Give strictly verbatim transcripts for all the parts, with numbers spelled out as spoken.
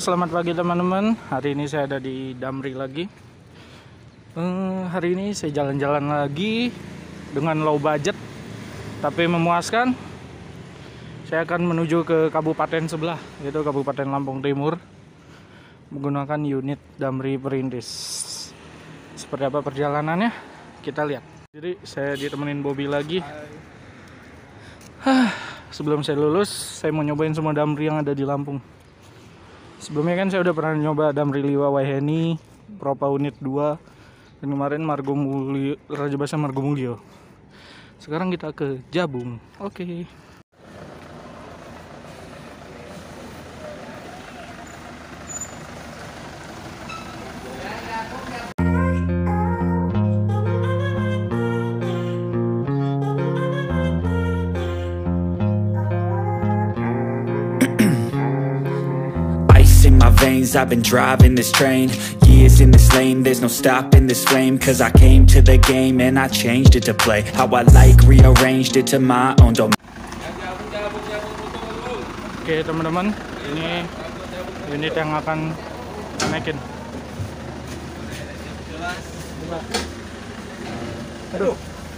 selamat pagi teman-teman. Hari ini saya ada di Damri lagi. uh, Hari ini saya jalan-jalan lagi dengan low budget tapi memuaskan. Saya akan menuju ke kabupaten sebelah, yaitu Kabupaten Lampung Timur, menggunakan unit Damri Perintis. Seperti apa perjalanannya? Kita lihat. Jadi saya ditemenin Bobby lagi. Hah, sebelum saya lulus, saya mau nyobain semua Damri yang ada di Lampung. Sebelumnya kan saya udah pernah nyoba Damri Liwa Waiheni, Propa Unit dua, dan kemarin Margo Mulyo, Raja Basa Margo Mulyo. Sekarang kita ke Jabung. Oke. Okay. Veins, I've been driving this train, years in this lane, there's no stopping this flame, cause I came to the game and I changed it to play how I like, rearranged it to my own domain. Oke teman-teman, ini unit yang akan naikin. Aduh.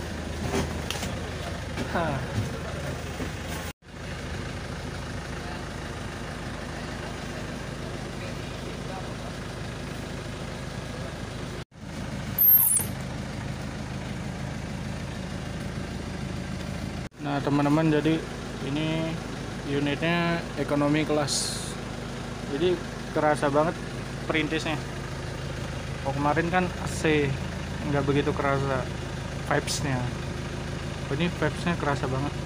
Hah. Nah teman-teman, jadi ini unitnya ekonomi kelas, jadi kerasa banget perintisnya. Oh kemarin kan A C nggak begitu kerasa vibesnya, oh, ini vibesnya kerasa banget.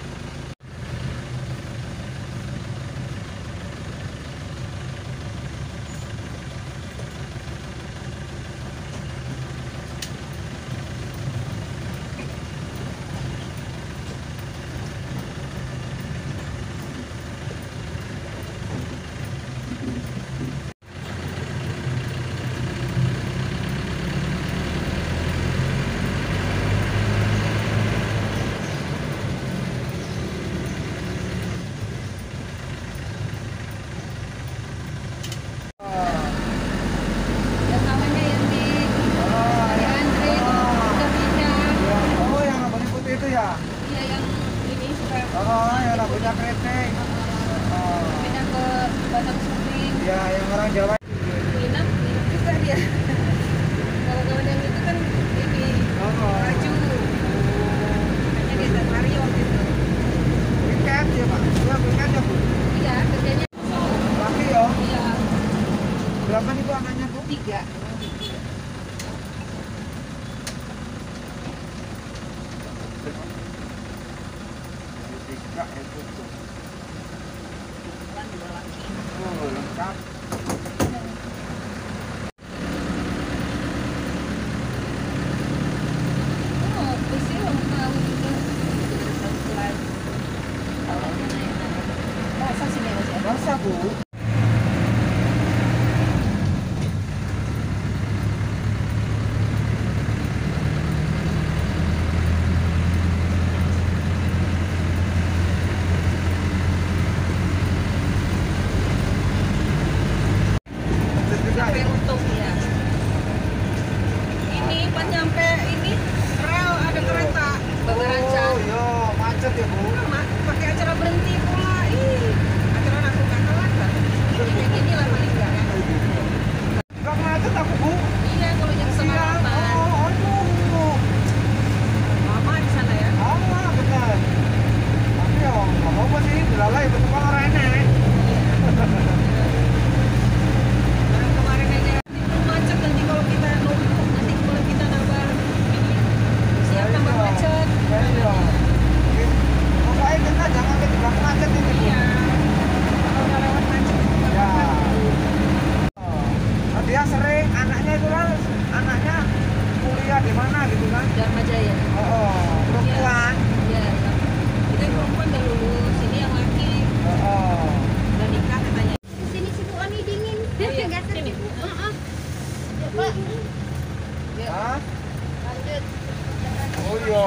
Oh, yang rambutnya keriting. Oh. Pindah ke Batak Suping. Ya, yang orang Jawa. Minang, minang juga dia. Kalau kawan yang itu kan ini Oh. Raju. Makanya dia dan Mario waktu itu. Weekend ya Pak? Ya, weekend ya Bu? Iya, kerjanya. Laki ya? Iya. Berapa nih Bu anaknya Bu? Tiga. Tiga itu tuh. Kan dua laki. Oh, lengkap. Oh, besi orang tahu juga. Selain kalau dia naik-naik. Rasa sih dia masih ada. Rasa Bu? Sampai untung ya. Ini pas nyampe ini rel ada kereta Bangaraja. Oh, iya, macet ya Bu? Sama, pakai acara berhenti pula. Ih, acara aku nggak telat kan? Kayak gini lah paling nggak kan? Nggak macet aku Bu? Iya, kalau jam setengah Siang. delapan. Oh, aduh. Lama di sana ya. Lama bener. Tapi ya nggak apa-apa sih, belalai betul orang enek. Orang kemarin aja itu macet, nanti kalau kita numpuk, nanti kalau kita nambah ini siap tambah macet. Ya, iya. Pokoknya kita jangan kejebak macet ini Bu. Iya. Kalau udah lewat macet. Ya. Oh. Nah, dia sering anaknya itu kan anaknya kuliah di mana gitu kan? Dharma Jaya. Oh, oh. Perempuan. Iya. Itu yang perempuan udah lulus, ini yang laki Oh, oh. udah nikah katanya. Sini si Bu Ani dingin. Oh, iya. Nggak Sini. sejuk. Heeh. Ya, Pak. Hah? Lanjut. Oh iya.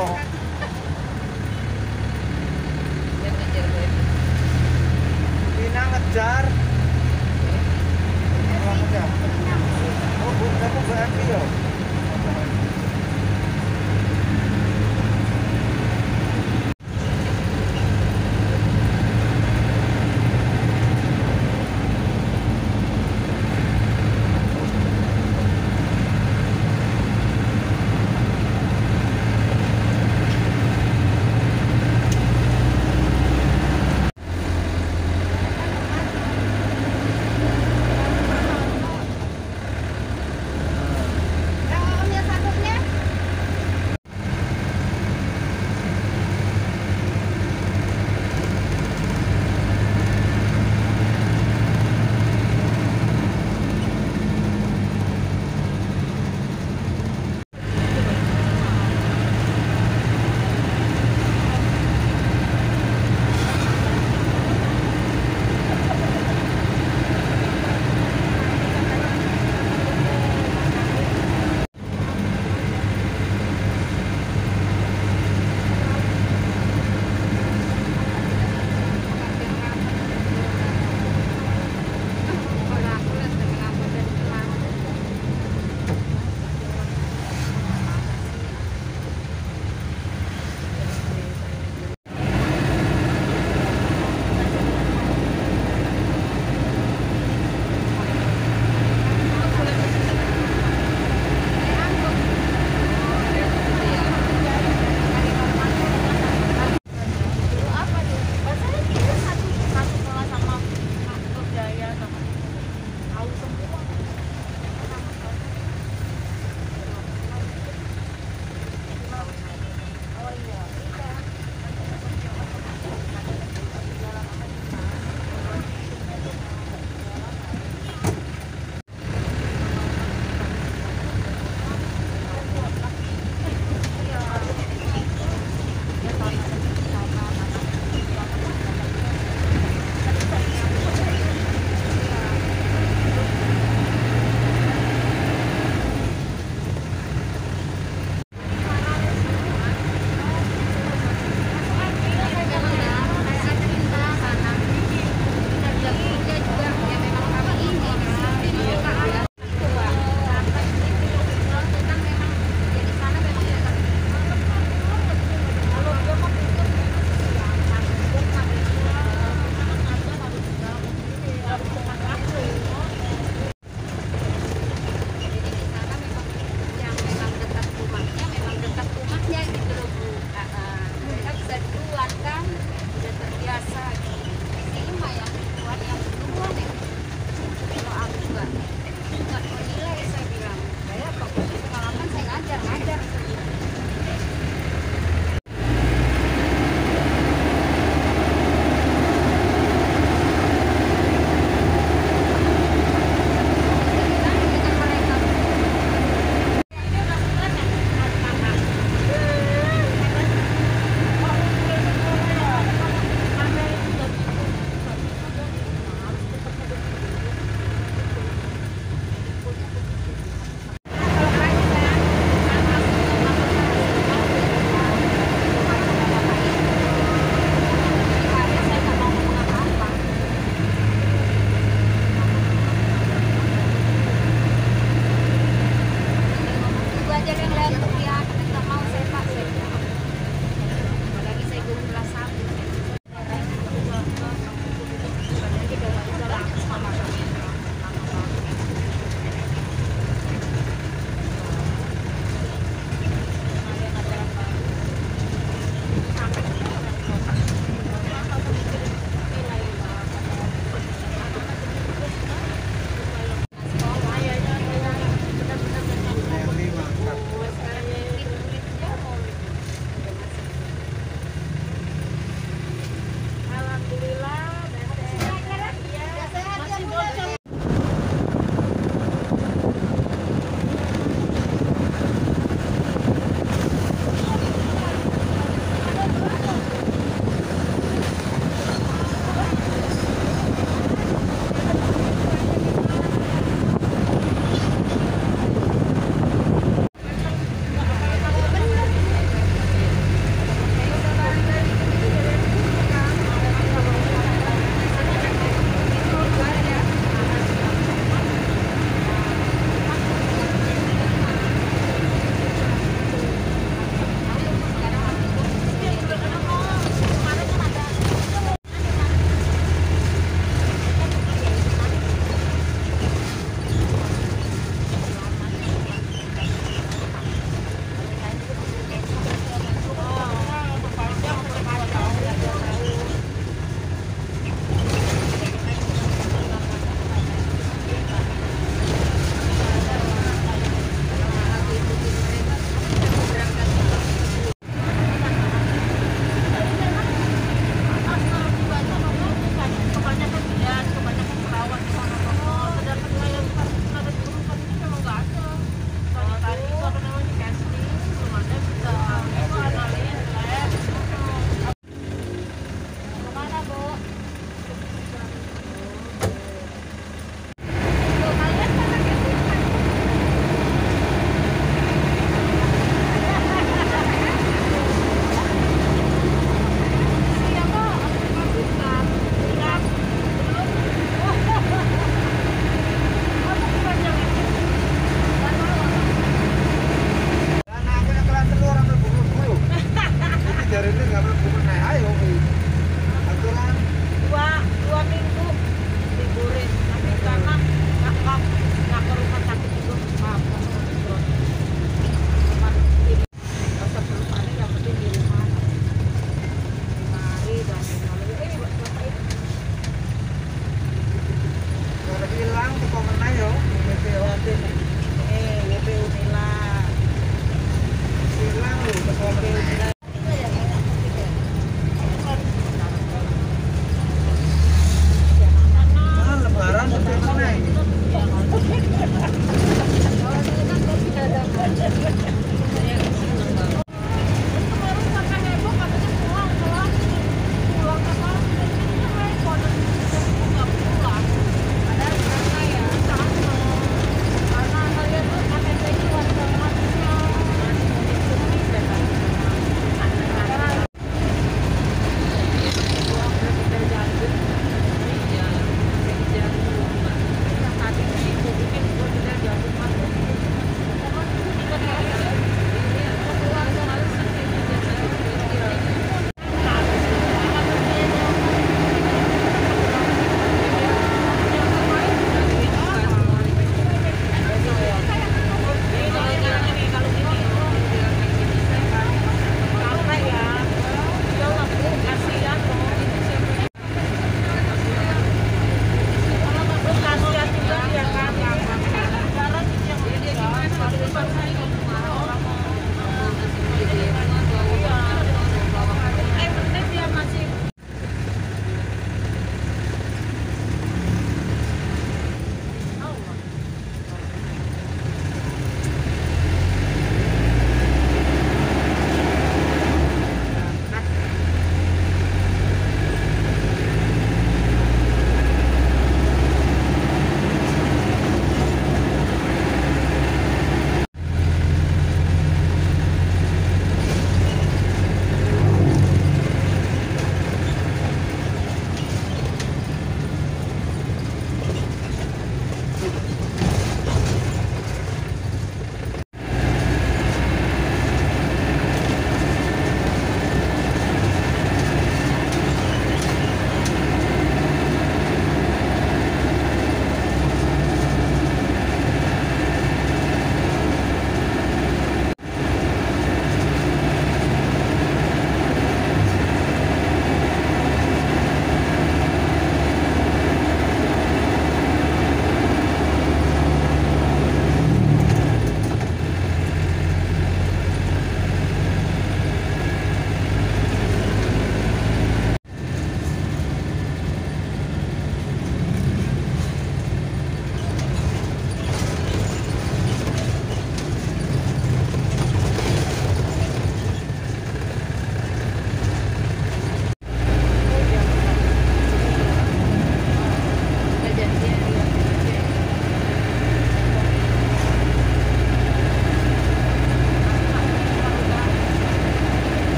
Biar ngejar gue. Pina ngejar. aku B M P yo.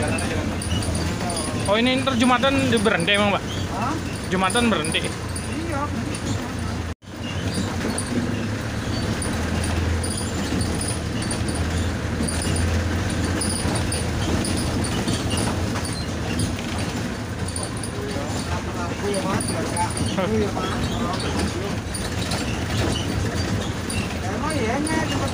jalannya jalan. Oh ini ntar Jumatan di berhenti emang Pak? Hah? Jumatan berhenti. Iya. Lampu ya mas, ya. Lampu ya mas. Emang iya nih cepet.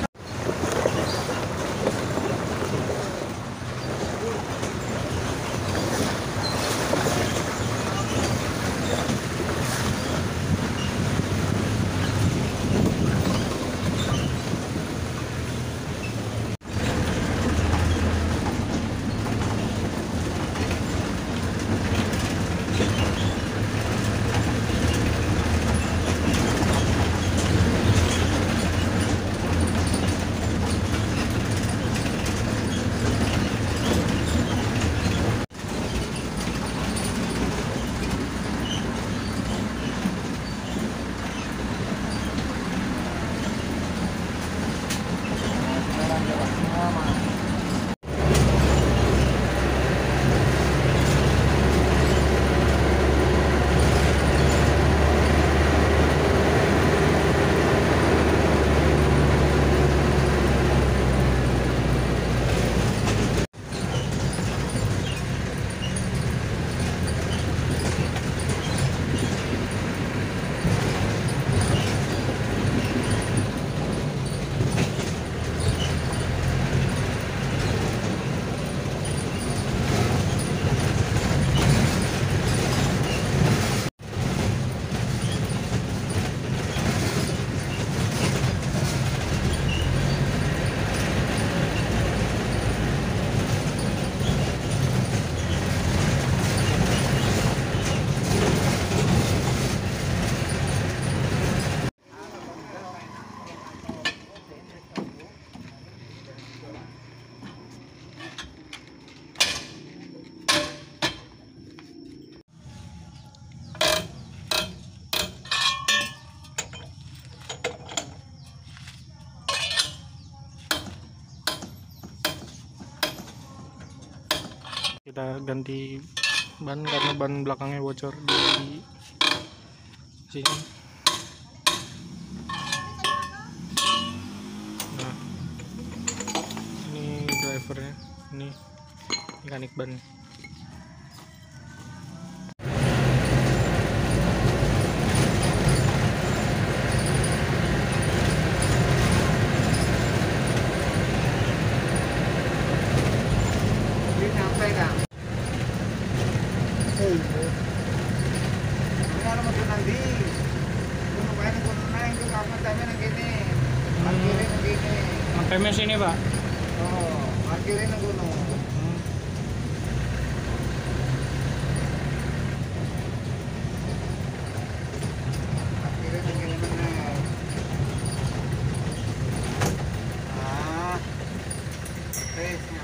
Kita ganti ban karena ban belakangnya bocor di sini. Nah, ini drivernya, ini mekanik ban. Sampai kan? Ini ada mobil nanti. Kuno kayak ini kuno naik tuh kamu tanya nang gini. Parkirin nang gini. Makanya sini Pak. Oh, parkirin nang kuno. Parkirin nang gini mana? Ah, tesnya.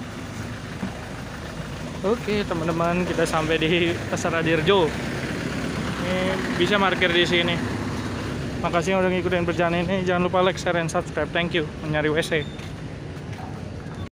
Oke teman-teman, kita sampai di Pasar Radirjo. Ini bisa parkir di sini. Makasih yang udah ngikutin perjalanan ini. Jangan lupa like, share, dan subscribe. Thank you. Mencari W C.